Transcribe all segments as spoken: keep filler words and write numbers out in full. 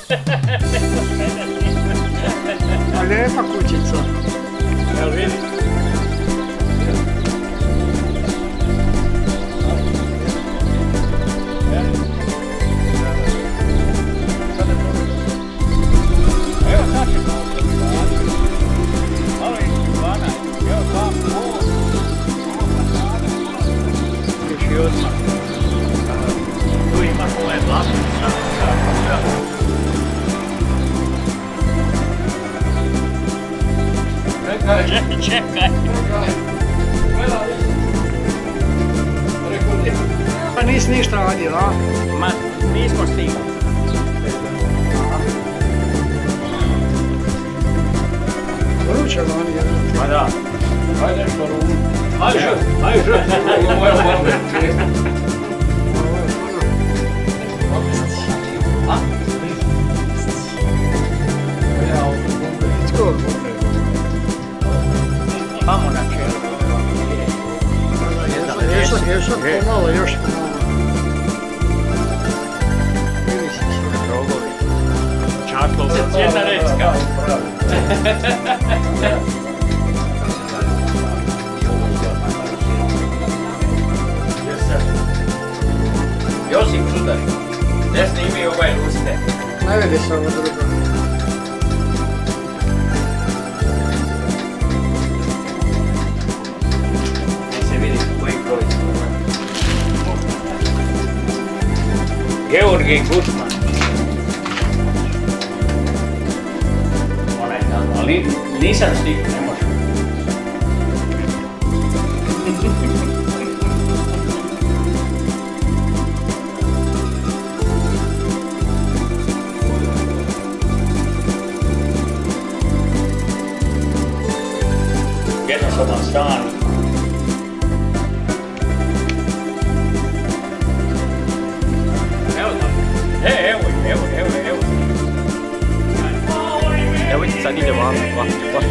A lijepa kućica. Jel vidi? Evo sad ćemo malo i zvana, evo dva ovo, ovo fasada, još i odmah. Tu imaš ovaj vlasnik sa kuća. Čekaj, Čekaj, čekaj. gledaj. Rekao ti. Pa nisi ništa radio, a? Ma, nismo stigli. Vruće da oni jedan. Ma da. Hajde nešto rumu. Hajde, hajde. Ovo je malo A? Skoro. Vamo na čelu. Još sad, još sad pomalo, još pomalo. Vidi se sve. Rogovi. Čakovce, cijena recka. Josip Čudar. Gdje snimi ovaj luste? Ne vidi se ovo drugo. Se vidi koji proizvod. Georgij Gutman. Onaj tamo, ali nisam stigao, ne može. Jednosoban stan. Evo tamo. E, evo, evo, evo, evo. Evo ti sad ide ovako, ovako, ovako.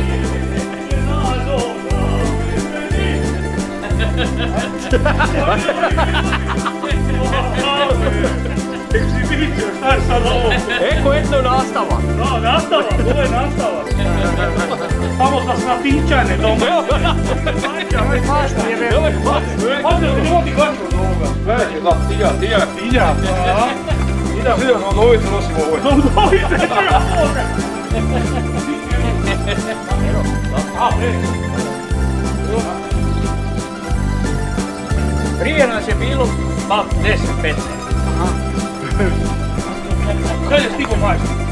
Egzibicija, šta je sad ovo? Eko, jedno nastava. Da, nastava, ovo je nastava. Samo za snatičane doma. Ovo je pastor, je Evo već. je pas. Hajde, ljudi gaći od ovoga. Gledajte, da, tilja, tilja. Ilja, a? Idem, idem, na novicu nosim ovo. Dovite se ovoga. A, ej. Prije nas je bilo, pa deset petnaest. Kad je stigo majstor?